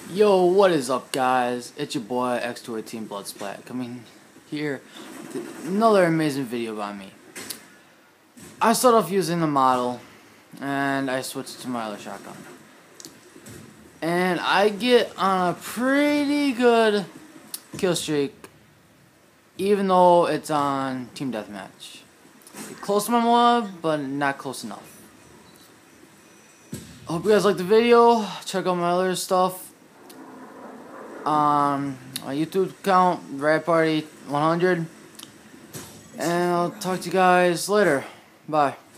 Yo, what is up, guys? It's your boy X218 Bloodsplat coming here with another amazing video by me. I started off using the model and I switched to my other shotgun. And I get on a pretty good kill streak even though it's on Team Deathmatch. Close to my Mw3, but not close enough. I hope you guys like the video. Check out my other stuff on my YouTube account, Rad Party 100, and I'll talk to you guys later. Bye.